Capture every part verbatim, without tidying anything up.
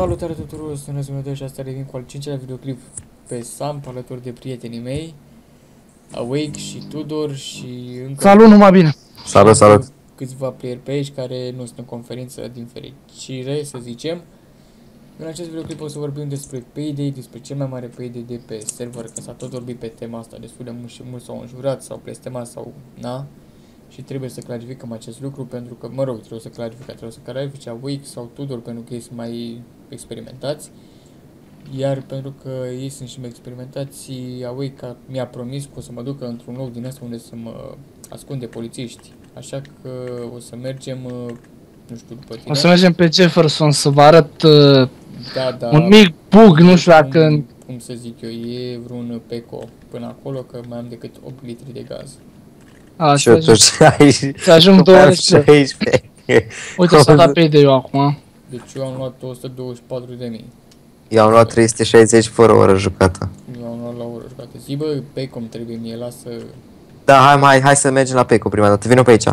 Salutare tuturor, sunt Răzbunător și asta revin cu al cincilea videoclip pe Samp alături de prietenii mei Awake și Tudor și încă Salut, numai bine! Salut, salut! Câțiva player pe aici care nu sunt în conferință din fericire, să zicem. În acest videoclip o să vorbim despre Payday, despre cel mai mare Payday de pe server, că s-a tot vorbit pe tema asta destul de mult și mulți s-au înjurat sau blestemat sau na. Și trebuie să clarificăm acest lucru pentru că, mă rog, trebuie să clarifică, trebuie să clarifice Awake sau Tudor pentru că ei sunt mai experimentați. Iar pentru că ei sunt și mai experimentați, Awake mi-a promis că o să mă ducă într-un loc din asta unde să mă ascunde polițiști. Așa că o să mergem, nu știu, după tine. O să mergem pe Jefferson să vă arăt uh, da, da, un mic bug, nu știu dacă... Cum, cum să zic eu, e vreun peco până acolo că mai am decât opt litri de gaz. A, Și eu tot aici. să ajung douăzeci. Uite, s-a dat Payday-ul acum. Deci eu am luat o sută douăzeci și patru de mii. Eu am luat trei sute șaizeci fără oră jucată. Eu am luat la oră jucată. Zi bă, pe cum trebuie mie, lasă... Da, hai, hai, hai să mergem la Peco prima dată, vino pe aici.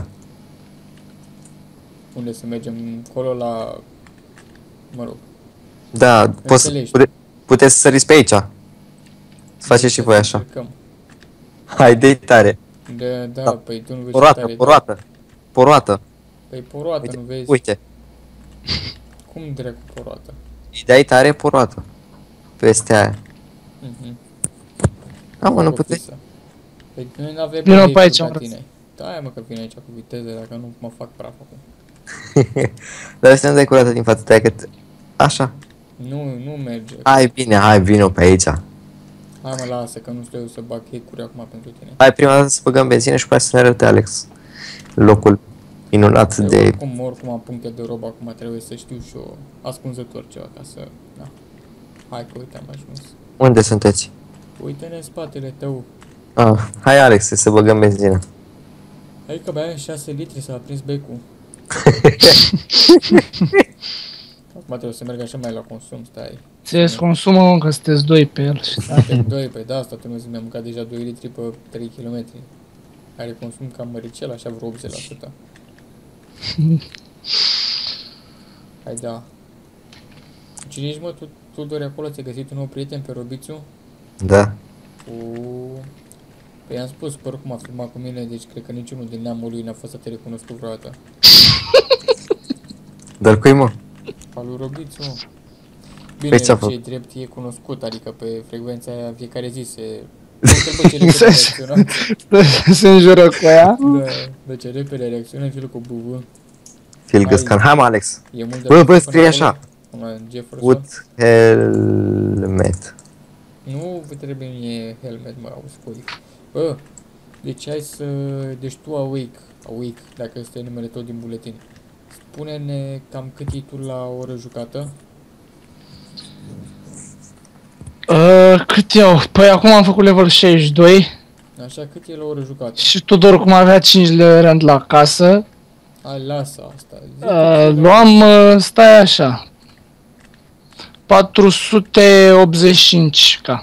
Unde să mergem? Acolo la... Mă rog. Da, poți, pute, puteți să săriți pe aici. Să faceți și voi așa. Hai, dă-i tare. Da, da, da, păi tu nu vezi poroată, tare. Poroată, poroată. Păi poroată, uite, nu vezi? Uite. Cum dracu poroată? Îi dai tare poroată. Peste aia. Mhm. Da, mă, nu puteți. Păi noi n-avem Vino pe aici, ca tine. Da, mă, că vine aici cu viteză, dacă nu mă fac praf acum. Dar să nu dai curată din fața ta, că... Așa. Nu, nu merge. Hai bine, hai, vino pe aici. Hai mă, lasă, că nu știu eu să bag hack-uri acum pentru tine. Hai prima dată să băgăm benzină și pe să ne arăte Alex locul minunat eu de... Oricum, oricum am puncte de rob acum, trebuie să știu și eu ascunzător ceva ca să... Da. Hai că uite am ajuns. Unde sunteți? Uite-ne în spatele tău. Ah, hai Alex, să băgăm benzină. Hai că băia în șase litri s-a aprins becul. Acum trebuie să merg așa mai la consum, stai. Ți-e consumă, mă, că sunteți doi pe el. Suntem doi, pe de asta trebuie să mi-am mâncat deja doi litri pe trei kilometri. Care consum cam măricel, așa vreo optzeci la sută. Hai da. Cine ești mă, tu, tu dori acolo, ți-ai găsit un nou prieten pe Robițiu? Da. Cu... Păi am spus că oricum a filmat cu mine, deci cred că niciunul din neamul lui n-a fost atât recunoscut vreodată. Dar cui mă? Al lui Robițiu, mă. Bine, ce drept e cunoscut, adică pe frecvența aia fiecare zi se... Se înjură cu ea? Da, de ce repede reacționă fiul cu B V. Fil găscan, hai mă Alex. E mult de bă, bă, scrie așa. Wood helmet. Nu trebuie mie helmet, mă, auzi coi. Bă, deci hai să... Deci tu Awake, Awake, dacă este numele tot din buletin. Spune-ne cam cât e tu la oră jucată? Uh, cât iau? Păi acum am făcut level șaizeci și doi. Așa, cât e la oră jucată? Și Tudor cum avea cinci de rand la casă. Hai, lasă asta. Uh, luam, uh, stai așa. patru sute optzeci și cinci k.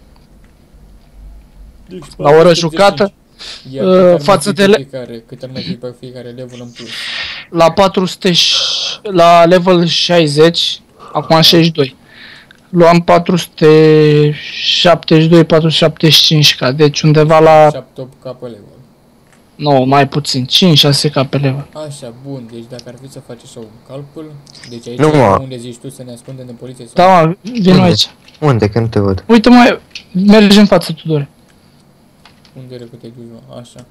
Deci, la oră jucată. Uh, față de le... Cât ar mai fi pe fiecare level în plus? La patru sute la level șaizeci, acum șaizeci și doi. Luam patru sute șaptezeci și doi patru sute șaptezeci și cinci k, deci undeva la șapte opt k pe level. Nu, mai puțin, cinci șase k pe level. Așa, bun, deci dacă ar fi să faci așa un calcul, deci aici nu, e unde zici tu să ne ascundem de poliție sau... Da, mă, vin aici. Unde, că nu te văd? Uite, mai mergi în față, Tudor. Unde rău te duci, mă? Așa.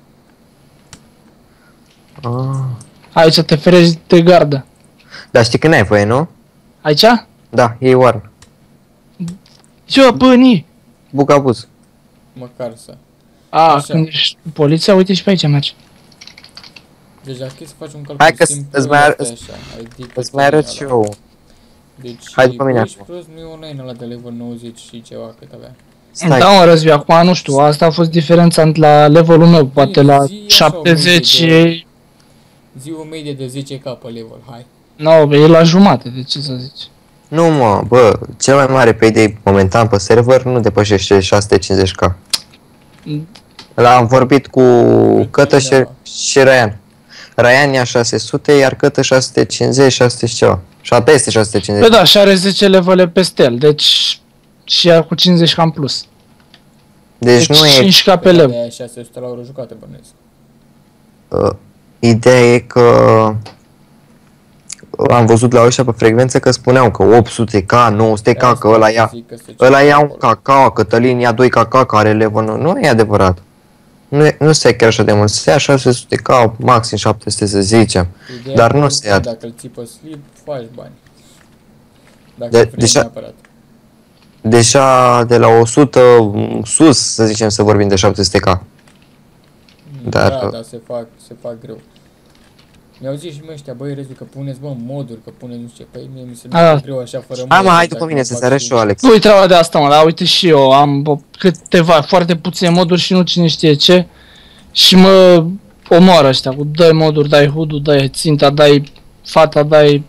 Ah. Aici te ferești de gardă. Dar știi că n-ai voie, nu? Aici? Da, e oară. Eu, băni! Bucabuz. Măcar să. A, așa. Când ești poliția, uite și pe aici mergi. Deci dacă e să faci un calcul hai că simplu, îți mai, așa, adică îți mai arăt și eu. Deci, hai după mine acum. Plus nu e online ăla de level nouăzeci și ceva cât avea. Stai. Da, mă, Răzvi, acum nu știu, asta a fost diferența la levelul meu, poate zi, la zi șaptezeci... De, zi o medie de zece k pe level, hai. Nu, no, e la jumate, de ce să zici? Nu, mă, bă, cel mai mare Payday momentan pe server nu depășește șase sute cincizeci k. L-am vorbit cu Cătă și, și Ryan. Ryan ia șase sute, iar Cătă șase sute cincizeci, șase sute și ceva. Și peste șase sute Păi cincizeci. da, și are zece levele peste el, deci și ea cu cincizeci ca în plus. Deci Deci nu e... cinci ca pe Păi, level. de-aia șase sute la oră jucată, bănuiesc. Uh, ideea e că am văzut la ăștia pe frecvență că spuneau că opt sute K, nouă sute K, De-aia că ăla ia, zic că se ăla cere ia un acolo. cacao, Cătălin ia doi cacao care level, nu, nu e adevărat. Nu, e, nu se ia chiar așa de mult, se ia șase sute K, maxim șapte sute să zicem, Ideea dar e nu că se ia. Dacă îl ții pe slip, faci bani. Dacă De- vrei deja- neapărat. Deja de la o sută sus, să zicem, să vorbim de șapte sute K. Dar- Da, dar se fac, se fac greu. Mi-au zis și mă ăștia, băi, Rezu, că puneți, bă, moduri, că puneți nu știu ce. Păi mie mi se A. duce greu așa, fără Hai mă, moduri, hai după dacă mine nu să fac se arăt și eu, Alex. Nu-i treaba de asta, mă, dar uite și eu am o, câteva, foarte puține moduri și nu cine știe ce. Și mă omoară ăștia cu dai moduri, dai hood-ul, dai ținta, dai fata, dai...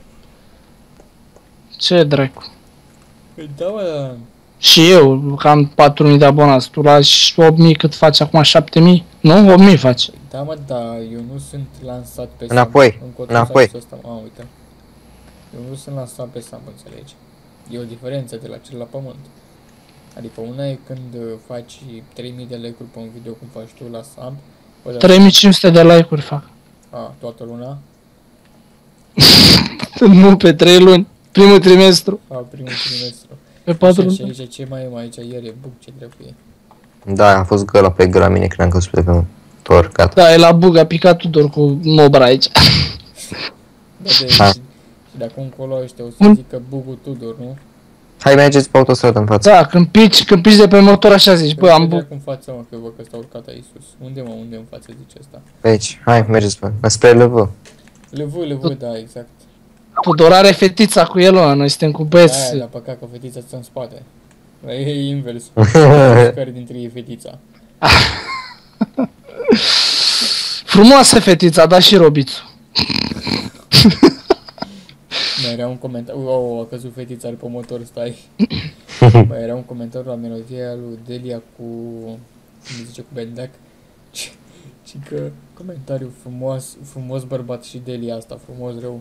Ce dracu. Păi da, mă, Și eu, că am patru mii de abonați, tu lași opt mii cât faci acum, șapte mii? Nu? opt mii faci. da, mă, da, eu nu sunt lansat pe Înapoi, Sam. Încotro înapoi. s-a dus ăsta, a, uite. Eu nu sunt lansat pe Sam, înțelegi? E o diferență de la cel la pământ. Adică una e când uh, faci trei mii de like-uri pe un video cum faci tu la Sam. Bă, da, trei mii cinci sute de like-uri fac. a, toată luna. Nu, pe trei luni. Primul trimestru. A, primul trimestru. Pe patru Așa, și luni. aici ce mai e mai aici? Ieri e bug, ce dracu e. Da, a fost găla pe găla mine când am căzut de pe motor, gata. Da, e la bug, a picat Tudor cu mobra aici. Da, de, Ha. și, și de acum încolo ăștia o să Un- zică bugul Tudor, nu? Hai, mergeți pe autostradă în față. Da, când pici, când pici de pe motor așa zici, bă, am bug. Cum față, mă, că văd că s-a urcat aici sus. Unde, mă, unde în față zice asta? Pe aici, hai, mergeți pe... Spre L V. Le văd, le văd, da, exact. Tudor are fetița cu el, mă, noi suntem cu Aia, băieți. dar păcat că fetița stă în spate. E invers. Care dintre ei e fetița? Frumoasă fetița, da și robițul. Mai era un comentariu, oh, a căzut fetița de pe motor, stai. Mai era un comentariu la melodia lui Delia cu, cum zice, cu Bendeac. Și, și că comentariu frumos, frumos bărbat și Delia asta, frumos rău.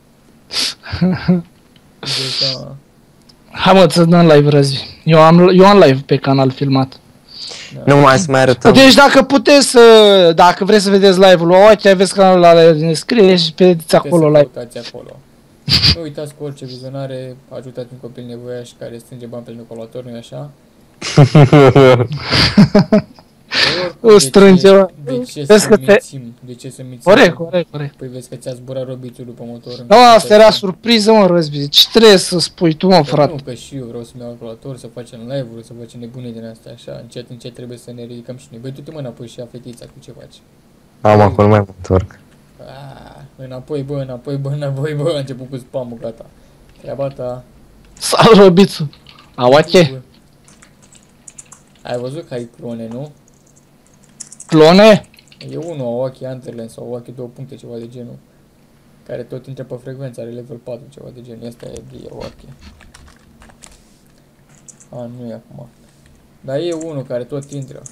Deci, da, Hai mă, să dăm live răzi. Eu am, eu am live pe canal filmat. da. Nu mai să mai arătăm. Deci dacă puteți să, dacă vreți să vedeți live-ul lui Ochi, aveți canalul ăla, ne scrie și vedeți acolo Puteți să live. căutați acolo. Nu uitați cu orice vizionare, ajutați un copil nevoiaș care strânge bani pentru colator, nu-i așa? O strânge, mă. De ce Vezi să că te- mințim? De ce să mințim? Corect, corect, corect. Păi vezi că ți-a zburat robițul după motor. Nu, asta era surpriză, mă, Răzbi. Ce trebuie să spui tu, mă, Păi frate? nu, că și eu vreau să-mi iau calculator, să facem live-uri, să facem nebunii din astea, așa, încet, încet trebuie să ne ridicăm și noi. Băi, tu te mă înapoi și ia fetița, cu ce faci? Am acolo, mai mă întorc. Ah, înapoi, bă, înapoi, bă, înapoi, bă, a început cu spam-ul, gata. Treaba ta. Sal robițul. A, Ochi? Ai văzut că ai clone, nu? Clone? E unul, Awaki Underland sau Awaki două puncte, ceva de genul. Care tot intră pe frecvență, are level patru, ceva de genul. Asta e de Awaki. A, nu e acum. Dar e unul care tot intră.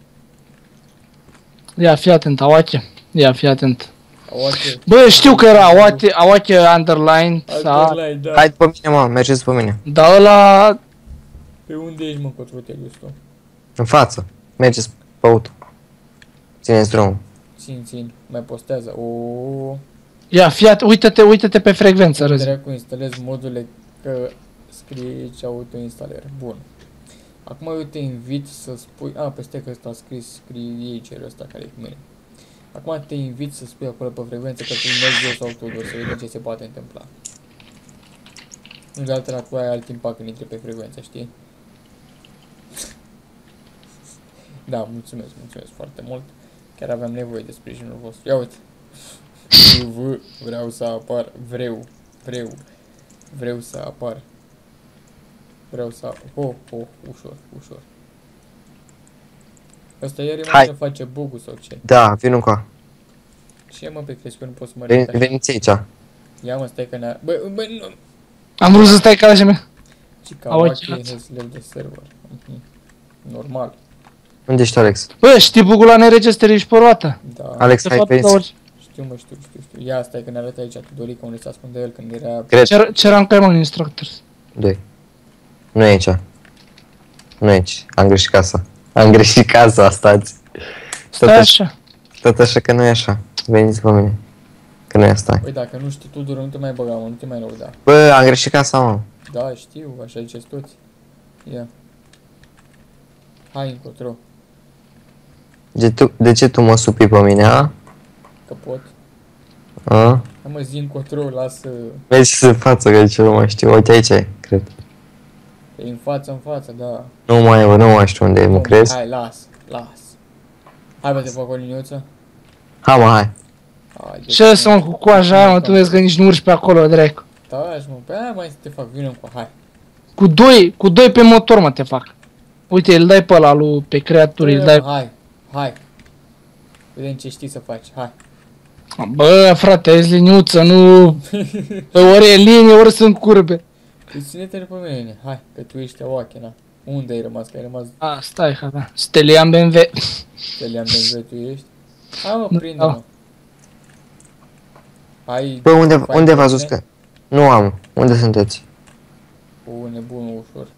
Ia, fii atent, Awaki. Ia, fii atent. Awaki. Bă, știu că era Awaki, Awaki Underline, da. Underline, da. Hai după mine, mă, mergeți după mine. Dar ăla... Pe unde ești, mă, cotru te-ai dus tu? În față. Mergeți pe auto. Țineți drumul. Țin, țin. Mai postează. O. Ia, fii atent, uită-te, uită-te pe frecvență, Răzbi. Dracu, instalez modurile că scrie aici autoinstaler. Bun. Acum eu te invit să spui... A, peste că ăsta a scris, scrie ei cerul ăsta care e cu mine. Acum te invit să spui acolo pe frecvență că tu mergi eu sau Tudor, să vedem ce se poate întâmpla. Nu de altfel tu ai alt impact când intri pe frecvență, știi? Da, mulțumesc, mulțumesc foarte mult. Chiar aveam nevoie de sprijinul vostru. Ia uite. V, vreau să apar, vreau, vreau, vreau să apar. Vreau să... Oh, oh, ușor, ușor. Asta iar e mai Hai. să face bug sau ce? Da, vin încoa. Ce mă, pe crezi că eu nu pot să mă ridic Veni, așa? veniți aici. Ia mă, stai că ne-a... Bă, bă, nu... Am vrut să stai ca așa mea. Cica, Au Waki achilat. has left the server. Mhm. Normal. Unde ești, Alex? Bă, știi bugul la neregistrări și pe roată? Da. Alex, De hai, fapt, veniți. la orice. știu, mă, știu, știu, știu. Ia, stai că ne arată aici Tudorica unde se ascunde el când era... Cred. Ce, ce rank ai, mă, în instructors? Doi. Nu e aici. Nu e aici. Am greșit casa. Am greșit casa, stați. Tot Stai așa, așa. tot așa că nu e așa. Veniți pe mine. Că nu e asta. Păi dacă nu știi Tudor, nu te mai băga, mă, nu te mai lăuda. Bă, am greșit casa, mă. Da, știu, așa ziceți toți. Ia. Hai încotro, De, tu, de ce tu mă supui pe mine, a? că pot. A? Hai mă, zi încotro, lasă... Mergi în față, că ce nu mai știu. Uite aici e, cred. E în față, în față, da. Nu mai e, bă, nu mai știu unde e, mă Nu, crezi? Hai, las, las. Hai, bă, te fac o liniuță. Hai, mă, hai. Hai, de Ce să mă cu coaja aia, mă, tu vezi că nici nu urci pe acolo, dracu. Taci, mă, pe aia mai să te fac, vină cu, hai. Cu doi, cu doi pe motor, mă, te fac. Uite, îl dai pe ăla lui, pe creaturi, îl dai... Hai, hai. Vedem ce știi să faci, hai. Bă, frate, ești liniuță, nu... Pe ori e linie, ori sunt curbe. Păi ține-te pe mine, hai, că tu ești oache, na. Unde ai rămas, că ai rămas A, stai, ha, da. Stelian B M W. Stelian B M W, tu ești? Hai, mă, Nu, prinde-mă. da. Hai, Bă, unde, fai unde v-ați bine. dus că... Nu am. Unde sunteți? O, nebunul ușor.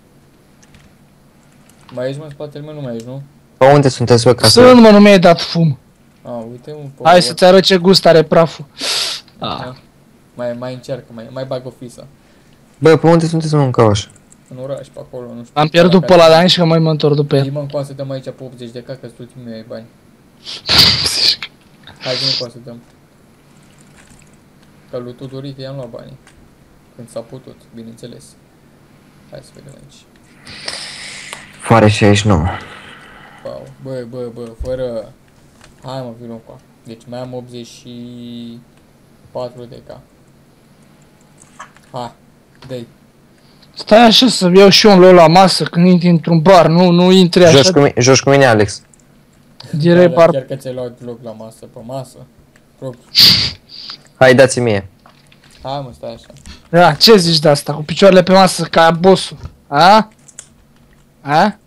Mai ești, mă, în spatele meu, nu mai ești, nu? Bă, unde sunteți, bă, ca să... Sunt, mă, nu mi-ai dat fum. A, uite, un po. Hai să-ți arăt ce gust are praful. Ah. Da. Mai, mai încearcă, mai, mai bag o fisă. Bă, pe unde sunteți, mă, în căuș? În oraș, pe acolo, nu știu. Am pierdut pe ăla de ani și că mai mă întorc după Zi, el. mă, încoa să dăm aici pe optzeci de ca, că sunt ultimii mei bani. Hai, zi, încoa să dăm. Că lui Tudorica i-am luat banii. Când s-a putut, bineînțeles. Hai să vedem aici. Foare șaizeci și nouă. Wow. Bă, bă, bă, fără... Hai, mă, vină încoa. Deci mai am optzeci și patru de ca. Hai, dă-i. Stai așa să iau și eu un loc la masă când intri într-un bar, nu, nu intri Joci așa cu, mine, joci cu mine, Alex. direct Alea, bar. chiar că ți-ai luat loc la masă, pe masă. Propriu. Hai, dați mie. Hai, mă, stai așa. Da, ce zici de asta? Cu picioarele pe masă ca bossul. A? A?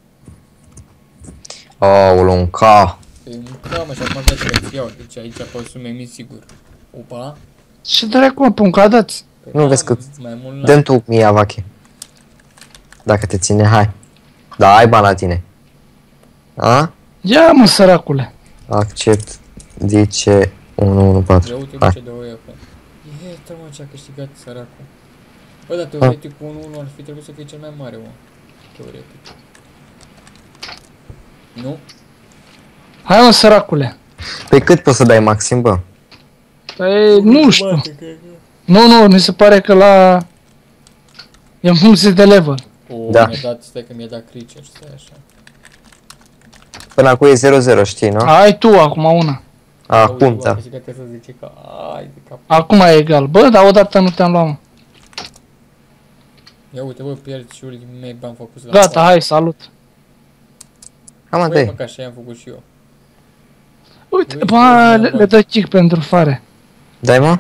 Aoleu, un ca. Păi, da, mă, și acum stai să le iau. Deci aici pe sume mici, sigur. Opa. Ce dracu, mă, pun dați? Păi, Nu da, vezi că- mai mult Dă-mi tu mie avache. Dacă te ține, hai. Da, ai bani la tine. A? Ia, mă, săracule. Accept. Zice unu unu patru. Ia uite, bă, Hai. ce de oi acum. Iată, mă, ce-a câștigat săracul. Bă, dar teoretic cu unu unu ar fi trebuit să fie cel mai mare, mă. Teoretic. Nu? Hai, mă, săracule. Pe cât poți să dai maxim, bă? Păi, nu știu. Bate, că- Nu, nu, mi se pare că la... E în funcție de level. O, Da. mi-a dat, stai că mi-a dat creature, stai așa. Până acum e zero zero, știi, nu? Ai tu acum una. Acum, da. Am câștigat să zice că, ai de cap. Acum e egal. Bă, dar odată nu te-am luat, mă. Ia uite, bă, pierzi și ultimii mei bani făcuți la Gata, hai, salut. Am Băi, mă, dai. că așa i-am făcut și eu. Uite, Uite, bă, le, bă. le dă kick pentru fare. Dai, mă?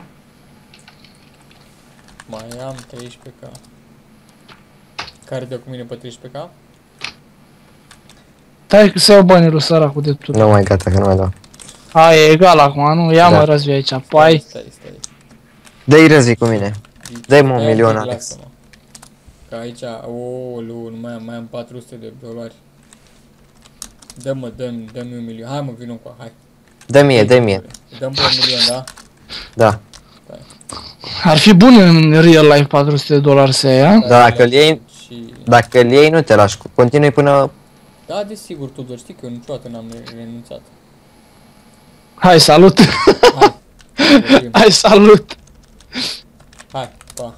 Mai am treisprezece K. Care dă cu mine pe treisprezece K? Stai că să iau banii lui săracul de tu. Nu mai gata, că nu mai dau. A, e egal acum, nu? Ia Da. mă, răzvi aici. Pai. Stai, stai. Dă-i răzi cu mine. Dai-mă un Stai, milion, lasă-mă. Alex. Că aici, o, lu, nu mai am, mai am patru sute de dolari. Dă-mă, dă-mi, dă-mi un milion. Hai, mă, vin cu hai. Dă mie, dă mie. Dăm pe un milion, da? Da. Ar fi bun în real life patru sute de dolari să ia. Da, dacă îl iei- Și... Dacă îl iei, nu te lași. Continui până... Da, desigur, Tudor, știi că eu niciodată n-am re- renunțat. Hai, salut. Hai, vorbim. Hai, salut. Hai, pa.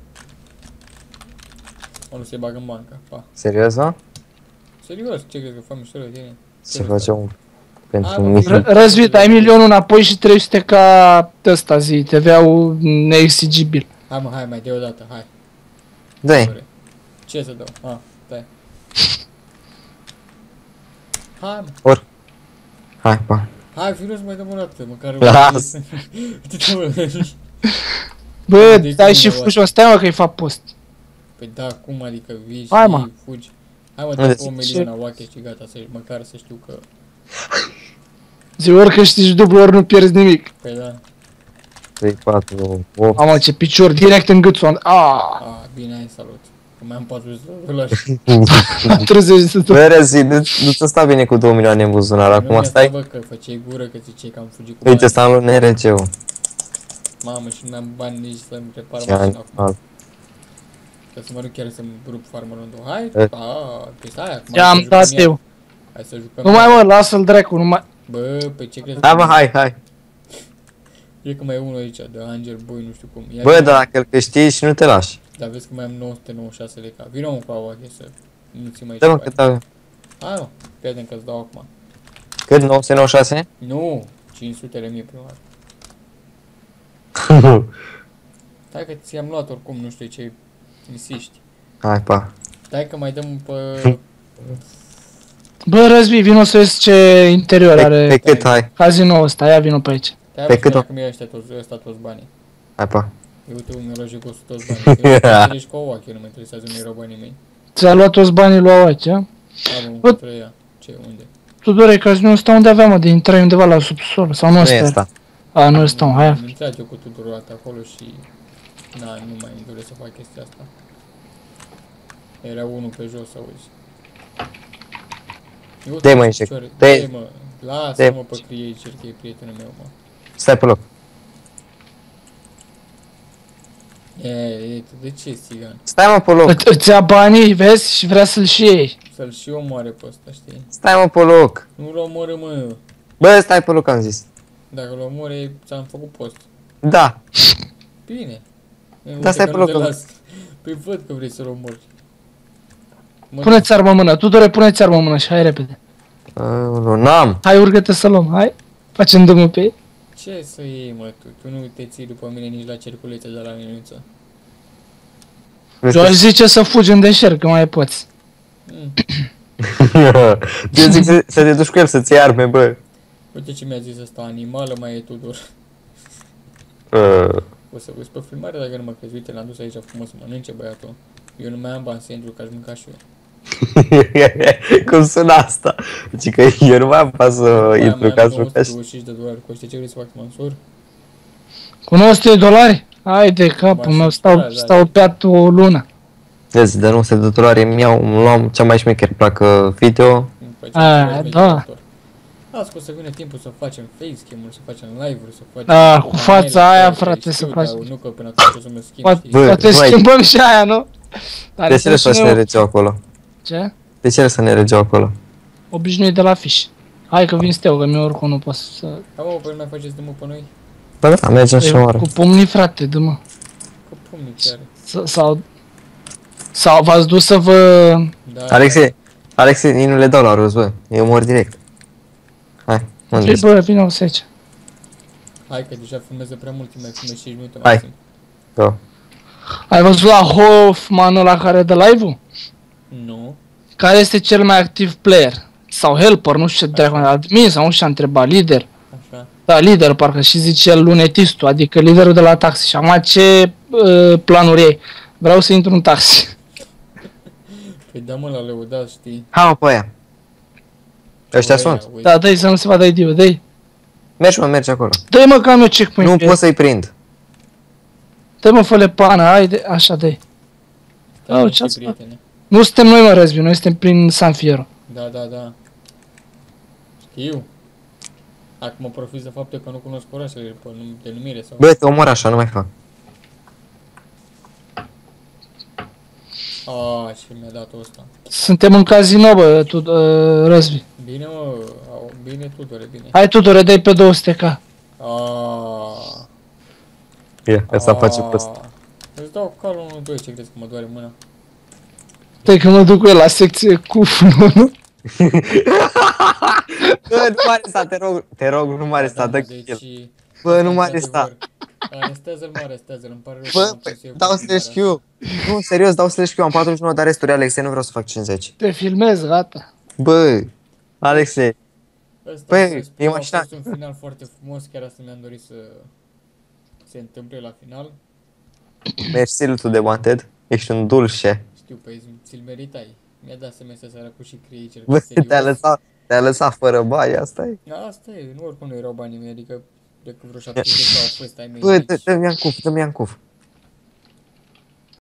Mă, nu se bagă în bancă, pa. Serios, mă? Serios, ce crezi că fac mișto de tine? Se face un... Pentru Hai, un mă, mic... R- Răzvi, dai milionul înapoi și trei sute ca ăsta zi. T V-ul neexigibil. Hai, mă, hai, mai de o dată, hai. Dă-i. Ce să dau? Ah, stai. Hai, mă. Hai, pa. Hai, vină să mai dăm o dată, măcar... Las. Uite-te, mă. Bă, Deci dai nu și mă fugi, mă, stai mă că-i fac post. Păi da, cum adică vii și Hai, mă. fugi? Hai, mă, Unde dă o ți- milion aoache și gata, să, măcar să știu că... Zi, ori câștigi dublu, ori nu pierzi nimic. Păi da. trei, patru, opt. Mamă, ce picior, direct în gâțul. Aaaa. A, bine, ai salut. Că mai am patruzeci de dolari. treizeci de Bă, Răzi, nu ți sta bine cu două milioane în buzunar, Nu acum mi-a stai. stat, bă, că făceai gură, că ziceai că am fugit cu Uite, bani. ăsta am luat N R G-ul. Mamă, și nu mai am bani nici să-mi repar Ce mașina acum. animal. Că să mă duc chiar să-mi rup farmă rândul. Hai, E. a, pe stai acum. Ce hai să am jucăm dat iar. eu. Hai să jucăm. Nu mai iar. mă, lasă-l dracu, nu mai... Bă, pe ce crezi? Hai mă, hai, hai. E că mai e unul aici, de Angel Boy, nu știu cum. Ia Bă, vină. dar dacă îl câștigi, nu te lași. Dar vezi că mai am nouă sute nouăzeci și șase lei. Vino mă cu Awache să nu ți mai Dă-mă bani. cât avem. Hai mă, prieten că-ți dau acum. Cât? nouă sute nouăzeci și șase? Nu, cinci sute de mii prima dată. Stai că ți-am luat oricum, nu știu ce insiști. Hai, pa. Stai că mai dăm pe... Bă, Răzbi, vino să vezi ce interior Pe, pe are cât, hai. casino ăsta, ia vino pe aici. Stai Pe pe cât o- cât o... ăștia toți, ăsta toți banii. Hai, pa. Eu uite un miroje cu toți banii. Eu nu înțelegi cu Awache, nu mă interesează, nu erau banii mei. Ți-a luat toți banii lui Awache, a? Am un Bă. pentru ea. Ce, unde? Tudore, casino ăsta unde aveam, mă, de intrai undeva la subsol, sau nu Nu ăsta e era? asta. A, nu ăsta, hai. Am intrat eu cu Tudor acolo și... Na, nu mai îmi doresc să fac chestia asta. Era unul pe jos, auzi. Eu Dă-i, tot mă, cu inject. picioare. Dă-i. Dă-i, mă. Lasă-mă Dă-i. pe Creator, că e prietenul meu, mă. Stai pe loc. E, e, de ce, țigan? Stai mă pe loc. Î- Îți ia banii, vezi, și vrea să-l și iei. Să-l și omoare pe ăsta, știi? Stai mă pe loc. Nu-l omoră, mă. Bă, stai pe loc, am zis. Dacă l omore, ți-am făcut post. Da. Bine. Da, stai pe loc, că- Păi văd că vrei să-l omori. Mă, Puneți armă în mână, Tudore, puneți armă în mână și hai repede. Aoleu, n-am. Hai, urcă-te să luăm, hai. Facem drumul pe ei. ce să iei, mă, tu? Tu nu te ții după mine nici la cerculețe de la minuță. Eu aș zice să fugi în deșert, că mai poți. Mm. Eu zic să, să te duci cu el să-ți iei arme, bă. Uite ce mi-a zis ăsta, animală mai e Tudor. Uh. O să uiți pe filmare dacă nu mă crezi. Uite, l-am dus aici frumos să mănânce băiatul. Eu nu mai am bani să intru, că aș mânca și eu. Cum sună asta? Deci că eu nu mai am pas să Mai intru am ca să două sute jucați. douăzeci și cinci de dolari. Cu știi ce vrei să fac, Mansur? Cu nouă sute de dolari? Hai de capul Bă, meu, și stau, da, da. stau pe o lună. Vezi, de nu se de dolari mi-au, îmi luam cea mai șmecher placă video. Îmi face A, un proiect da. mediator. Las că o să vină timpul să facem facecam-uri, să facem live-uri, să facem... Da, cu fața panele, aia, toate, frate, să știu, faci. Dar nu că până atunci o să mă schimb, Poate, știi? Bă, poate nu ai- schimbăm și aia, nu? Dar De ce le să faci să ne regeau acolo? Ce? De ce le să ne regeau acolo? Obișnuit de la fiș. Hai că vin steu, că mie oricum nu pot să... Da, mă, păi nu mai faceți drumul pe noi? Bă, da, mergem și E, oară. cu pumnii, frate, dă-mă. Cu pumnii chiar. S- Sau... Sau v-ați dus să vă... Da, Alexe, Alexe, ei nu le dau la rost, bă. Eu mor direct. Hai, unde Păi, ești? bă, vină o aici. hai că deja filmează prea mult, mai filmez cinci minute Hai. maxim. Da. Ai văzut la Hoffman ăla care dă live-ul? Nu. Care este cel mai activ player? Sau helper, nu știu ce dracu, admin sau nu știu ce a întrebat, lider. Așa. Da, lider parcă și zice el lunetistul, adică liderul de la taxi. Și acum ce uh, planuri ei? Vreau să intru în taxi. Păi da, mă, la lăudat, știi? Hai mă pe aia. Ăștia Bă, sunt. ia, uite. Da, dă-i să nu se vadă I D-ul, dă-i. Mergi mă, mergi acolo. Dă-i mă că am eu checkpoint. Nu pe pot el. să-i prind. Dă-i mă, fă-le pană, haide, așa, dă-i. Stai, Au, mă, ce știi, ați făcut? prietene. Nu suntem noi, mă, Răzbi, noi suntem prin San Fierro. Da, da, da. Știu. Acum profit de faptul că nu cunosc orașele pe num- denumire sau... Bă, te omor așa, nu mai fac. Aaaa, și mi-a dat ăsta. Suntem în casino, bă, tu, uh, Răzbi. Bine, mă, au, bine, Tudore, bine. Hai, Tudore, dai pe două sute K. Aaaa. Ia, asta face pe ăsta. Îți dau calul unu doi, ce crezi că mă doare mâna? Dai că mă duc cu el la secție cu nu, nu? Bă, nu mai resta, te rog, te rog, nu mai resta, dă deci... kill. Bă, nu mai resta. Arestează-l, mă, arestează-l, îmi pare rău. că Bă, m-am pus eu cu dau filmarea slash Q. Nu, serios, dau slash Q, am patruzeci și nouă de aresturi, Alexe, nu vreau să fac cincizeci. Te filmez, gata. Bă, Alexe, Ăsta, Băi, să spun, e a mașina. fost un final foarte frumos, chiar asta mi-am dorit să se întâmple la final. mersi tu de wanted, ești un dulce. Știu, păi ți-l meritai. Mi-a dat să mi seara cu și Creator. Bă, te-a lăsat, te-a lăsat fără bani, asta e. Da, asta e, nu oricum nu erau banii mei, adică cred că vreo șaptezeci au fost ai mei. Bă, deci- dă-mi Iancuf, dă-mi Iancuf.